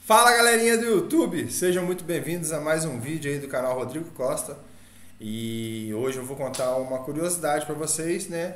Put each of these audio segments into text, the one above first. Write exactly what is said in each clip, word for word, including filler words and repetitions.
Fala galerinha do YouTube, sejam muito bem-vindos a mais um vídeo aí do canal Rodrigo Costa. E hoje eu vou contar uma curiosidade para vocês, né?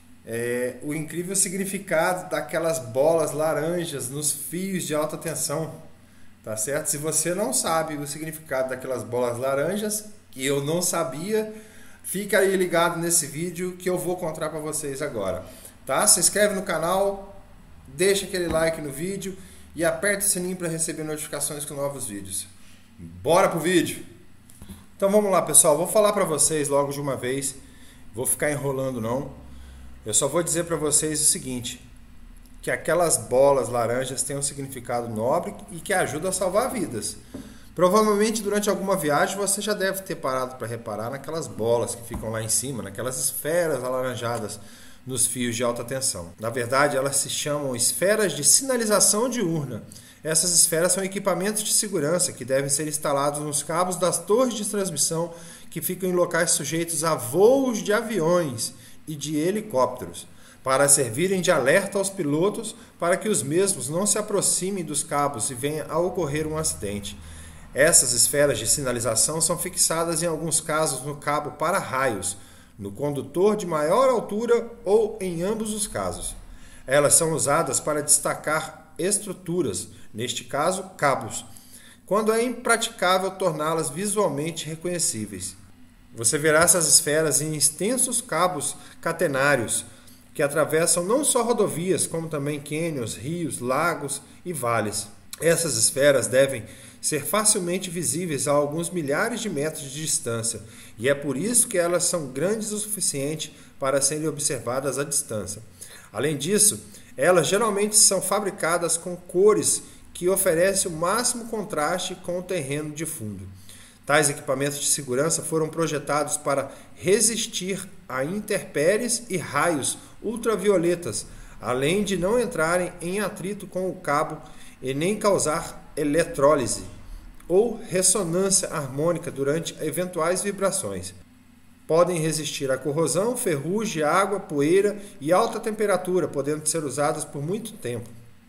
É, o incrível significado daquelas bolas laranjas nos fios de alta tensão, tá certo? Se você não sabe o significado daquelas bolas laranjas, que eu não sabia, fica aí ligado nesse vídeo que eu vou contar para vocês agora, tá? Se inscreve no canal, deixa aquele like no vídeo e aperta o sininho para receber notificações com novos vídeos. Bora pro vídeo! Então vamos lá, pessoal, vou falar para vocês logo de uma vez, vou ficar enrolando não. Eu só vou dizer para vocês o seguinte, que aquelas bolas laranjas têm um significado nobre e que ajuda a salvar vidas. Provavelmente durante alguma viagem você já deve ter parado para reparar naquelas bolas que ficam lá em cima, naquelas esferas alaranjadas nos fios de alta tensão. Na verdade, elas se chamam esferas de sinalização diurna. Essas esferas são equipamentos de segurança que devem ser instalados nos cabos das torres de transmissão que ficam em locais sujeitos a voos de aviões e de helicópteros, para servirem de alerta aos pilotos para que os mesmos não se aproximem dos cabos e venha a ocorrer um acidente. Essas esferas de sinalização são fixadas em alguns casos no cabo para-raios, no condutor de maior altura ou em ambos os casos. Elas são usadas para destacar estruturas, neste caso, cabos, quando é impraticável torná-las visualmente reconhecíveis. Você verá essas esferas em extensos cabos catenários, que atravessam não só rodovias, como também cânions, rios, lagos e vales. Essas esferas devem ser facilmente visíveis a alguns milhares de metros de distância, e é por isso que elas são grandes o suficiente para serem observadas à distância. Além disso, elas geralmente são fabricadas com cores que oferecem o máximo contraste com o terreno de fundo. Tais equipamentos de segurança foram projetados para resistir a intempéries e raios ultravioletas, além de não entrarem em atrito com o cabo e nem causar eletrólise ou ressonância harmônica durante eventuais vibrações. Podem resistir à corrosão, ferrugem, água, poeira e alta temperatura, podendo ser usadas por muito tempo.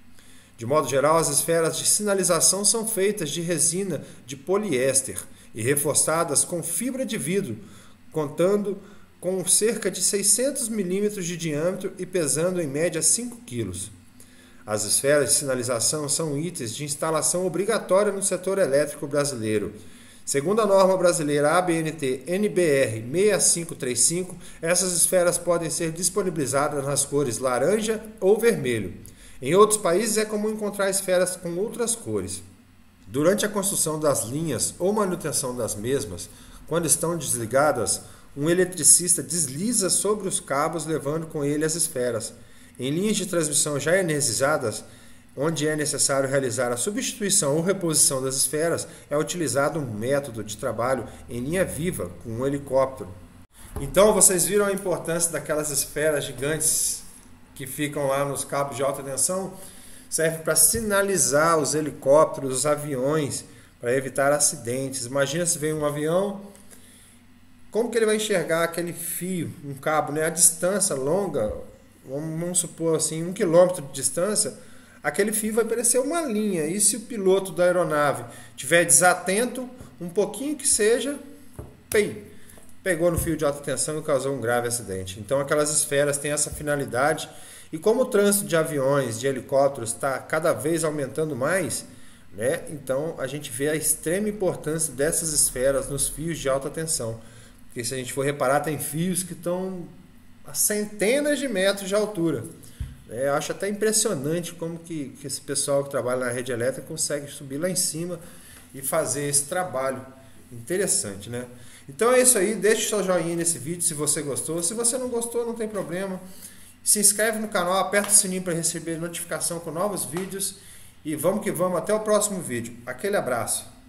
De modo geral, as esferas de sinalização são feitas de resina de poliéster e reforçadas com fibra de vidro, contando com cerca de seiscentos milímetros de diâmetro e pesando em média cinco quilos. As esferas de sinalização são itens de instalação obrigatória no setor elétrico brasileiro. Segundo a norma brasileira A B N T N B R seis cinco três cinco, essas esferas podem ser disponibilizadas nas cores laranja ou vermelho. Em outros países é comum encontrar esferas com outras cores. Durante a construção das linhas ou manutenção das mesmas, quando estão desligadas, um eletricista desliza sobre os cabos levando com ele as esferas. Em linhas de transmissão já energizadas, onde é necessário realizar a substituição ou reposição das esferas, é utilizado um método de trabalho em linha viva com um helicóptero. Então vocês viram a importância daquelas esferas gigantes que ficam lá nos cabos de alta tensão? Serve para sinalizar os helicópteros, os aviões, para evitar acidentes. Imagina se vem um avião, como que ele vai enxergar aquele fio, um cabo, né? A distância longa, vamos supor assim, um quilômetro de distância, aquele fio vai parecer uma linha. E se o piloto da aeronave estiver desatento, um pouquinho que seja, pei, pegou no fio de alta tensão e causou um grave acidente. Então aquelas esferas têm essa finalidade. E como o trânsito de aviões, de helicópteros está cada vez aumentando mais, né? Então a gente vê a extrema importância dessas esferas nos fios de alta tensão. Porque se a gente for reparar, tem fios que estão a centenas de metros de altura. É, eu acho até impressionante como que, que esse pessoal que trabalha na rede elétrica consegue subir lá em cima e fazer esse trabalho. Interessante, né? Então é isso aí, deixe seu joinha nesse vídeo se você gostou. Se você não gostou, não tem problema. Se inscreve no canal, aperta o sininho para receber notificação com novos vídeos. E vamos que vamos, até o próximo vídeo. Aquele abraço.